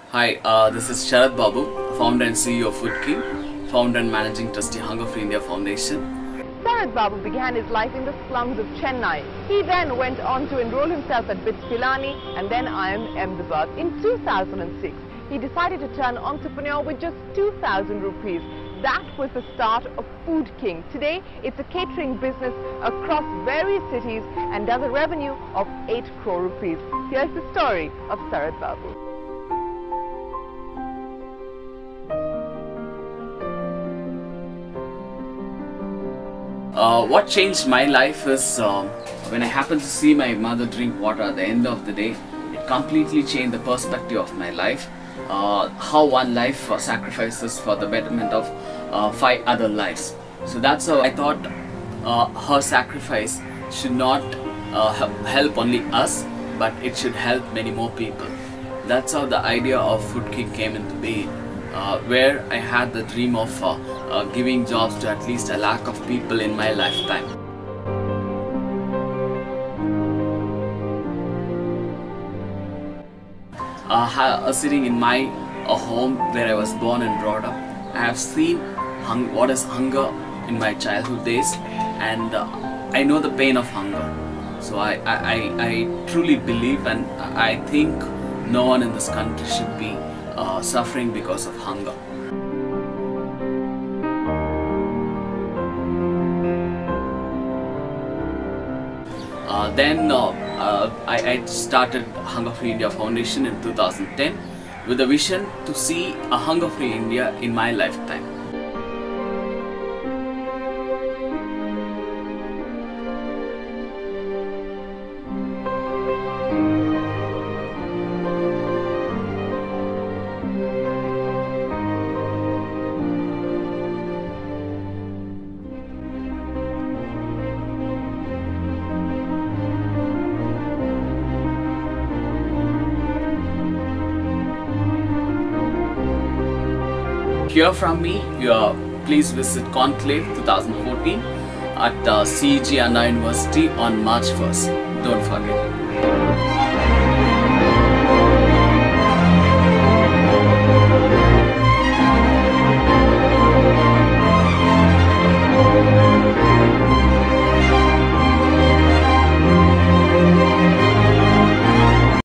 Hi, this is Sarathbabu, founder and CEO of Foodking, founder and managing trustee Hunger Free India Foundation. Sarathbabu began his life in the slums of Chennai. He then went on to enroll himself at BITS Pilani and then IIM Ahmedabad. In 2006, he decided to turn entrepreneur with just 2,000 rupees. That was the start of Foodking. Today, it's a catering business across various cities and does a revenue of 8 crore rupees. Here's the story of Sarathbabu. What changed my life is when I happened to see my mother drink water at the end of the day. It completely changed the perspective of my life. How one life sacrifices for the betterment of 5 other lives. So that's how I thought her sacrifice should not help only us, but it should help many more people. That's how the idea of Foodking came into being. Where I had the dream of giving jobs to at least 1 lakh of people in my lifetime. Sitting in my home where I was born and brought up, I have seen what is hunger in my childhood days, and I know the pain of hunger. So I truly believe, and I think no one in this country should be suffering because of hunger. Then I started Hunger Free India Foundation in 2010 with a vision to see a hunger free India in my lifetime. Hear from me, please visit Conclave 2014 at CEG Anna University on March 1st. Don't forget.